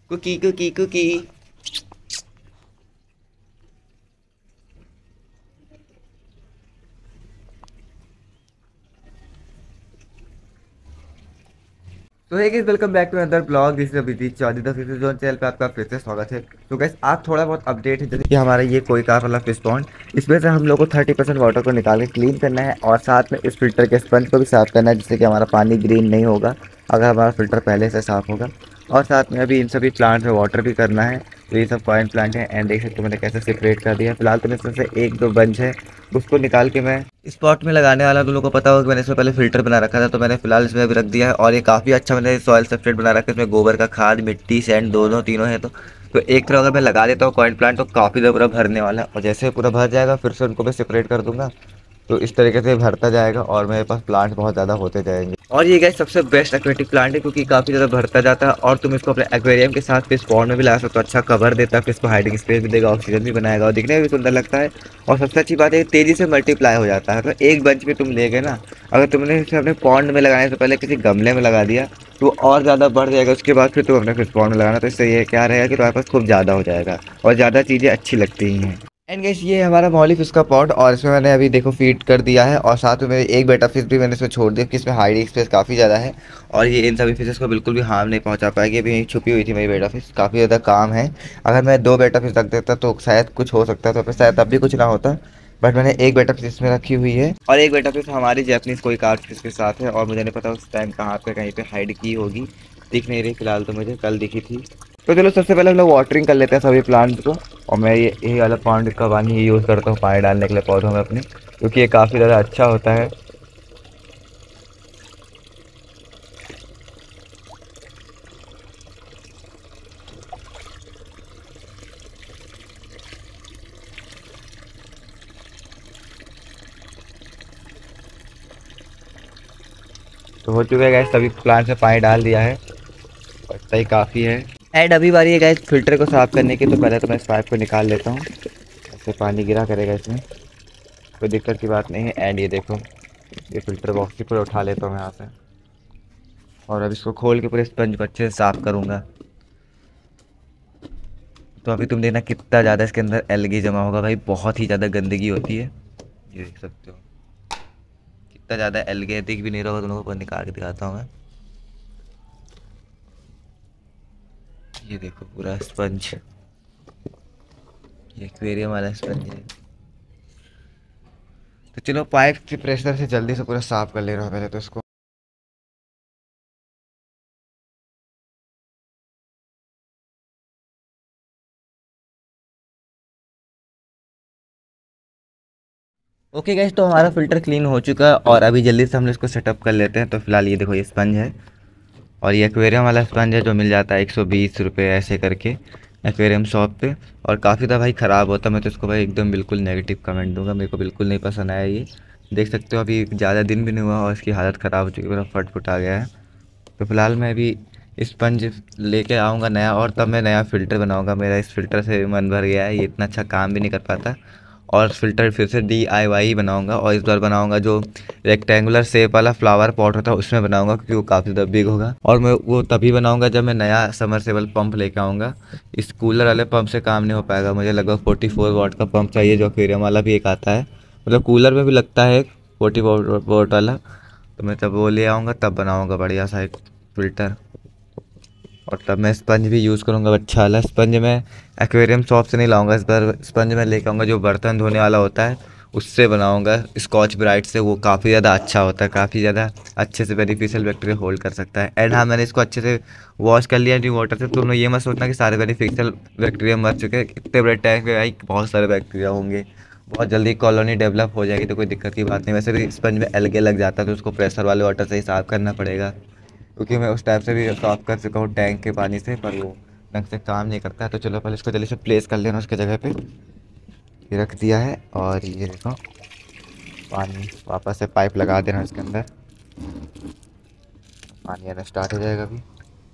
Cookie cookie कुकी। तो है welcome back to another blog. This is Abhijit Chaudhary the fish zone channel पे आपका फिर से स्वागत है। तो गैस आज थोड़ा बहुत अपडेट है, जैसे कि हमारा ये कोई कार वाला फिश पॉन्ड, इसमें से हम लोग को 30% वाटर को निकाल के क्लीन करना है और साथ में इस फिल्टर के स्पंज को भी साफ़ करना है, जिससे कि हमारा पानी ग्रीन नहीं होगा अगर हमारा फिल्टर पहले से साफ़ होगा। और साथ में अभी इन सभी प्लांट में वाटर भी करना है। तो ये सब कॉइन प्लांट है एंड देख सकते हो मैंने कैसे सेपरेट कर दिया है। फिलहाल तो इसमें से एक दो बंच है, उसको निकाल के मैं स्पॉट में लगाने वाला। तुम लोगों को पता होगा कि मैंने इसमें पहले फिल्टर बना रखा था, तो मैंने फिलहाल इसमें अभी रख दिया है। और ये काफ़ी अच्छा मैंने सॉइल सब्सट्रेट बना रखा है। इसमें गोबर का खाद, मिट्टी, सैंड दोनों तीनों है। तो एक तरह अगर मैं लगा देता हूँ कॉइन प्लांट तो काफ़ी देर पूरा भरने वाला है। और जैसे पूरा भर जाएगा फिर से उनको मैं सेपरेट कर दूंगा। तो इस तरीके से भरता जाएगा और मेरे पास प्लांट बहुत ज़्यादा होते जाएंगे। और ये गाइस सबसे बेस्ट एक्वेटिक प्लांट है, क्योंकि काफ़ी ज़्यादा भरता जाता है और तुम इसको अपने एक्वेरियम के साथ फिश पॉन्ड में भी ला सकते हो। अच्छा कवर देता है, फिश को हाइडिंग स्पेस भी देगा, ऑक्सीजन भी बनाएगा और दिखने में भी सुंदर लगता है। और सबसे अच्छी बात है तेज़ी से मल्टीप्लाई हो जाता है। तो एक बंच में तुम ले गए ना, अगर तुमने इसे अपने पॉन्ड में लगाने से पहले किसी गमले में लगा दिया तो और ज़्यादा बढ़ जाएगा। उसके बाद फिर तुम अपने फिश पॉन्ड में लगाना, तो इससे ये क्या रहेगा कि तुम्हारे पास खूब ज़्यादा हो जाएगा और ज़्यादा चीज़ें अच्छी लगती ही हैं। एंड गाइस ये हमारा मौली फिश का पॉट, और इसमें मैंने अभी देखो फीड कर दिया है और साथ में मेरे एक बेटा फिश भी मैंने इसमें छोड़ दिया, कि इसमें हाइडिंग स्पेस काफ़ी ज़्यादा है और ये इन सभी फिशेस को बिल्कुल भी हार्म नहीं पहुंचा पाएगी। अभी यहीं छुपी हुई थी मेरी बेटा फिश, काफ़ी ज़्यादा काम है। अगर मैं दो बेटा फिश रख देता तो शायद कुछ हो सकता, तो फिर शायद तब भी कुछ ना होता। बट मैंने एक बेटा फिश इसमें रखी हुई है और एक बेटा फिश हमारी जैपनीज कोई कार्प फिश के साथ है। और मुझे नहीं पता उस टाइम कहाँ पे कहीं पे हाइड की होगी, दिख नहीं रही फिलहाल, तो मुझे कल दिखी थी। तो चलो सबसे पहले हम लोग वाटरिंग कर लेते हैं सभी प्लांट्स को। और मैं ये यही वाला पॉन्ड का पानी ही यूज़ करता हूँ पानी डालने के लिए पौधों में अपने, क्योंकि ये काफ़ी ज़्यादा अच्छा होता है। तो हो चुका है गैस, सभी प्लांट्स में पानी डाल दिया है और इतना ही काफ़ी है। एंड अभी बारी है गैस फिल्टर को साफ़ करने की। तो पहले तो मैं इस पाइप को निकाल लेता हूँ, ऐसे पानी गिरा करेगा इसमें, कोई दिक्कत की बात नहीं है। एंड ये देखो ये फ़िल्टर बॉक्स ही पूरा उठा लेता हूँ मैं यहाँ से और अब इसको खोल के पूरे स्पंज को अच्छे से साफ़ करूँगा। तो अभी तुम देखना कितना ज़्यादा इसके अंदर एलगी जमा होगा भाई, बहुत ही ज़्यादा गंदगी होती है। ये देख सकते हो कितना ज़्यादा एलगी है, दिख भी नहीं रहा होगा तुम लोगों को, निकाल के दिखाता हूँ मैं। ये देखो पूरा स्पंज, ये एक्वेरियम वाला स्पंज है। तो चलो पाइप के प्रेशर से जल्दी से पूरा साफ कर ले रहा हूँ पहले तो इसको। ओके गैस, तो हमारा फ़िल्टर क्लीन हो चुका है और अभी जल्दी से हम लोग इसको सेटअप कर लेते हैं। तो फिलहाल ये देखो ये स्पंज है और ये एक्वेरियम वाला स्पंज है जो मिल जाता है 120 रुपये ऐसे करके एक्वेरियम शॉप पे। और काफ़ी ज़्यादा भाई ख़राब होता है, मैं तो इसको भाई एकदम बिल्कुल नेगेटिव कमेंट दूंगा, मेरे को बिल्कुल नहीं पसंद आया ये। देख सकते हो अभी ज़्यादा दिन भी नहीं हुआ और इसकी हालत ख़राब हो चुकी है, पूरा फट फुट आ गया है। तो फिलहाल मैं अभी स्पंज लेके आऊँगा नया और तब मैं नया फ़िल्टर बनाऊँगा। मेरा इस फ़िल्टर से मन भर गया है, ये इतना अच्छा काम भी नहीं कर पाता। और फ़िल्टर फिर से DIY ही बनाऊँगा और इस बार बनाऊँगा जो रेक्टेंगुलर शेप वाला फ्लावर पॉट होता है उसमें बनाऊँगा, क्योंकि वो काफ़ी ज़्यादा बिग होगा। और मैं वो तभी बनाऊँगा जब मैं नया समरसेबल पंप लेके आऊँगा। इस कूलर वाले पंप से काम नहीं हो पाएगा, मुझे लगभग 44 वाट का पंप चाहिए, जो एक्वेरियम वाला भी एक आता है, मतलब कूलर में भी लगता है 40 वाट वाला। तो मैं तब वो ले आऊँगा, तब बनाऊँगा बढ़िया सा एक फ़िल्टर। और तब मैं स्पंज भी यूज़ करूँगा अच्छा वाला स्पंज। मैं एक्वेरियम शॉप से नहीं लाऊंगा इस बार, स्पंज मैं लेके आऊँगा जो बर्तन धोने वाला होता है उससे बनाऊँगा, स्कॉच ब्राइट से। वो काफ़ी ज़्यादा अच्छा होता है, काफ़ी ज़्यादा अच्छे से बेनिफिशियल बैक्टीरिया होल्ड कर सकता है। एंड हाँ, मैंने इसको अच्छे से वॉश कर लिया न्यू वाटर से। तो तुम ये मत सोचना कि सारे बेनिफिशियल बैक्टीरिया मर चुके हैं, इतने बड़े टैंक में भाई बहुत सारे बैक्टीरिया होंगे, बहुत जल्दी कॉलोनी डेवलप हो जाएगी, तो कोई दिक्कत की बात नहीं। वैसे भी स्पंज में एलगे लग जाता है तो उसको प्रेशर वाले वाटर से ही साफ़ करना पड़ेगा, क्योंकि मैं उस टाइप से भी साफ कर चुका हूँ टैंक के पानी से, पर वो ढंग से काम नहीं करता है। तो चलो पहले इसको जल्दी से प्लेस कर लेना उसके जगह पे। ये रख दिया है और ये देखो पानी वापस से पाइप लगा देना इसके अंदर, पानी आना स्टार्ट हो जाएगा अभी,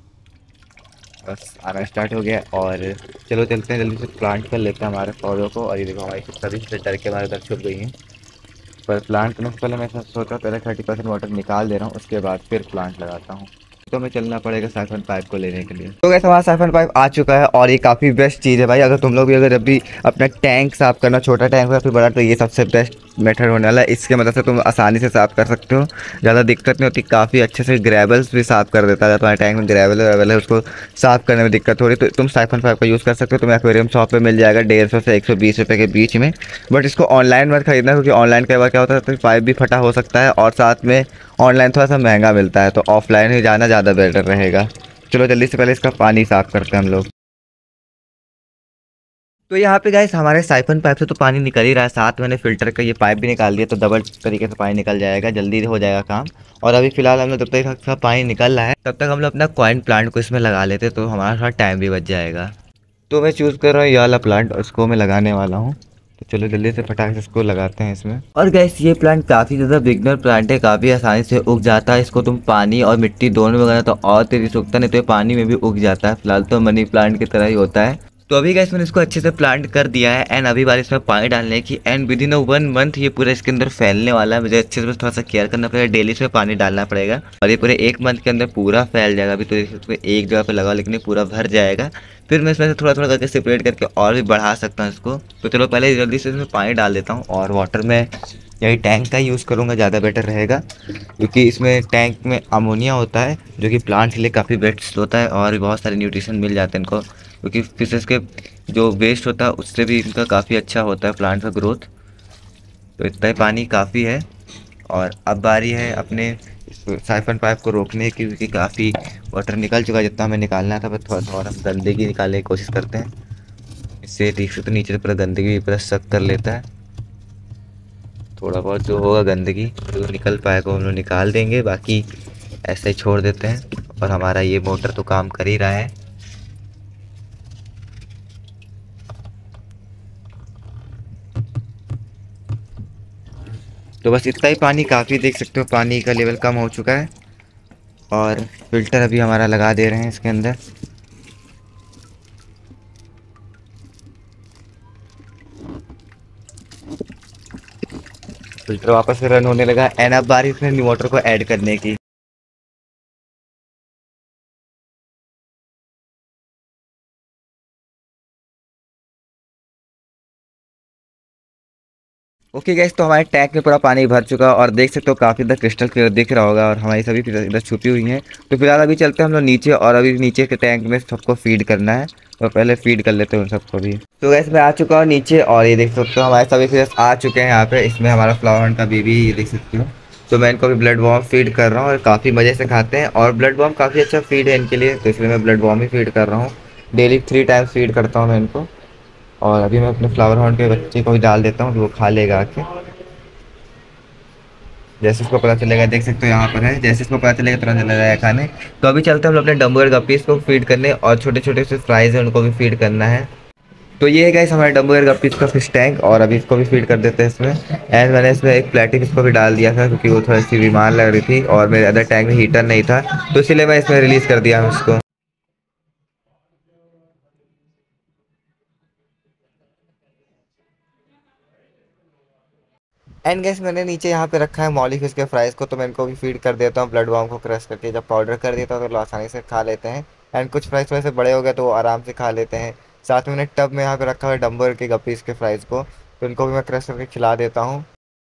बस आना स्टार्ट हो गया। और चलो चलते हैं जल्दी से प्लांट कर लेते हैं हमारे पौधों को। और ये देखो हमारी सभी से डर के हमारे उधर छुप गई हैं। पर प्लांट करने से पहले मैं सोचा पहले 30% वाटर निकाल दे रहा हूँ, उसके बाद फिर प्लांट लगाता हूँ। तो हमें चलना पड़ेगा साइफन पाइप को लेने के लिए। तो गैस हमारा साइफन पाइप आ चुका है और ये काफ़ी बेस्ट चीज़ है भाई। अगर तुम लोग भी अगर अभी अपना टैंक साफ़ करना, छोटा टैंक हो या फिर बड़ा, तो ये सबसे बेस्ट मेथड होने वाला है। इसके मदद से तुम आसानी से साफ़ कर सकते हो, ज़्यादा दिक्कत नहीं होती। काफ़ी अच्छे से ग्रेवल्स भी साफ़ कर देता है। तुम्हारे टैंक में ग्रेवल वेवल है, उसको साफ़ करने में दिक्कत हो रही तो तुम साइफन पाइप का यूज़ कर सकते हो। तुम्हें एक्वेरियम शॉप पे मिल जाएगा 150 से 120 रुपये के बीच में। बट इसको ऑनलाइन मत खरीदना, क्योंकि ऑनलाइन कई बार क्या होता है तो पाइप भी फटा हो सकता है और साथ में ऑनलाइन थोड़ा सा महंगा मिलता है। तो ऑफलाइन ही जाना ज़्यादा बेटर रहेगा। चलो जल्दी से पहले इसका पानी साफ़ करते हैं हम लोग। तो यहाँ पे गाइस हमारे साइफन पाइप से तो पानी निकल ही रहा है, साथ मैंने फ़िल्टर का ये पाइप भी निकाल दिया, तो डबल तरीके से पानी निकल जाएगा, जल्दी हो जाएगा काम। और अभी फ़िलहाल हम लोग जब तक इसका पानी निकल रहा है तब तक हम लोग अपना कॉइन प्लांट को इसमें लगा लेते, तो हमारा थोड़ा टाइम भी बच जाएगा। तो मैं चूज़ कर रहा हूँ ये वाला प्लांट, उसको मैं लगाने वाला हूँ। तो चलो जल्दी से फटाक से इसको लगाते हैं इसमें। और गैस ये प्लांट काफ़ी ज़्यादा बिगनर प्लांट है, काफ़ी आसानी से उग जाता है। इसको तुम पानी और मिट्टी दोनों में लगाना तो और तेज़ी से उगता, नहीं तो ये पानी में भी उग जाता है। फिलहाल तो मनी प्लांट की तरह ही होता है। तो अभी गैस मैंने इसको अच्छे से प्लांट कर दिया है एंड अभी बार इसमें पानी डालने की, एंड विद इन 1 मंथ ये पूरा इसके अंदर फैलने वाला है। मुझे अच्छे से बस थोड़ा सा केयर करना पड़ेगा, डेली इसमें पानी डालना पड़ेगा और ये पूरे 1 मंथ के अंदर पूरा फैल जाएगा। अभी तो इसको एक जगह पे लगा, लेकिन ये पूरा भर जाएगा। फिर मैं इसमें से थोड़ा थोड़ा करके सेपरेट करके और भी बढ़ा सकता हूँ इसको। तो चलो पहले जल्दी से इसमें पानी डाल देता हूँ और वाटर में यही टैंक का यूज़ करूँगा, ज़्यादा बेटर रहेगा, क्योंकि इसमें टैंक में अमोनिया होता है जो कि प्लांट के लिए काफ़ी बेस्ट होता है और बहुत सारे न्यूट्रिशन मिल जाते हैं इनको, क्योंकि फिशेस के जो वेस्ट होता है उससे भी इनका काफ़ी अच्छा होता है प्लांट का ग्रोथ। तो इतना ही पानी काफ़ी है। और अब बारी है अपने साइफन पाइप को रोकने की, क्योंकि काफ़ी वाटर निकल चुका है जितना हमें निकालना था। बस थोड़ा थोड़ा हम गंदगी निकालने की कोशिश करते हैं, इससे ठीक से तो नीचे से पूरा गंदगी पूरा सक कर लेता है। थोड़ा बहुत जो होगा गंदगी जो निकल पाएगा हम लोग निकाल देंगे, बाकी ऐसे ही छोड़ देते हैं। और हमारा ये मोटर तो काम कर ही रहा है। तो बस इतना ही पानी काफ़ी, देख सकते हो पानी का लेवल कम हो चुका है। और फिल्टर अभी हमारा लगा दे रहे हैं इसके अंदर। फिल्टर वापस से रन होने लगा एंड अब बारी इसमें न्यू वाटर को ऐड करने की। ओके गैस, तो हमारे टैंक में पूरा पानी भर चुका है और देख सकते हो काफ़ी इधर क्रिस्टल क्लियर दिख रहा होगा और हमारी सभी इधर छुपी हुई हैं। तो फिलहाल अभी चलते हैं हम लोग नीचे और अभी नीचे के टैंक में सबको फीड करना है, तो पहले फीड कर लेते हैं उन सबको भी। तो गैस मैं आ चुका हूँ नीचे और ये देख सकते हो हमारे सभी फिश आ चुके हैं यहाँ पे। इसमें हमारा फ्लावर का बेबी ये देख सकते हो। तो मैं इनको भी ब्लड वॉर्म फीड कर रहा हूँ और काफ़ी मज़े से खाते हैं और ब्लड वॉर्म काफ़ी अच्छा फीड है इनके लिए, तो इसलिए मैं ब्लड वॉर्म ही फीड कर रहा हूँ। डेली 3 टाइम्स फीड करता हूँ मैं इनको। और अभी मैं अपने फ्लावर हॉर्न के बच्चे को भी डाल देता हूँ, तो वो खा लेगा आके। जैसे इसको पता चलेगा, देख सकते हो यहाँ पर है, जैसे इसको पता चलेगा तुरंत चला जाएगा खाने। तो अभी चलते हैं हम लोग अपने डम्बो गप्पीज़ को फीड करने और छोटे छोटे से फ्राइज़ हैं उनको भी फीड करना है। तो ये है गाइस हमारे डम्बो गप्पीज़ का फिश टैंक और अभी इसको भी फीड कर देते हैं इसमें। एंड मैंने इसमें एक प्लेटिक इसको भी डाल दिया था, क्योंकि वो थोड़ी सी बीमार लग रही थी और मेरे अदर टैंक में हीटर नहीं था, तो इसीलिए मैं इसमें रिलीज़ कर दिया हूँ इसको। एंड गैस मैंने नीचे यहाँ पे रखा है मॉली फिश के फ्राइज़ को, तो मैं इनको भी फीड कर देता हूँ ब्लड वॉर्म को क्रश करके। जब पाउडर कर देता हूँ तो लोग आसानी से खा लेते हैं। एंड कुछ फ्राइज़ थोड़े से बड़े हो गए तो वो आराम से खा लेते हैं। साथ में मैंने टब में यहाँ पे रखा हुआ है डम्बर के गप्पीज़ के फ्राइज़ को, तो इनको भी मैं क्रश करके खिला देता हूँ।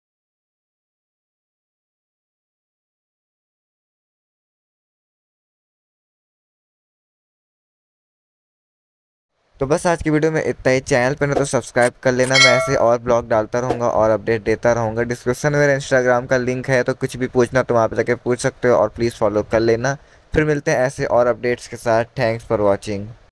तो बस आज की वीडियो में इतना ही। चैनल पर ना तो सब्सक्राइब कर लेना, मैं ऐसे और ब्लॉग डालता रहूँगा और अपडेट देता रहूँगा। डिस्क्रिप्शन में मेरा इंस्टाग्राम का लिंक है, तो कुछ भी पूछना तो वहाँ पे जाके पूछ सकते हो और प्लीज़ फॉलो कर लेना। फिर मिलते हैं ऐसे और अपडेट्स के साथ। Thanks for watching.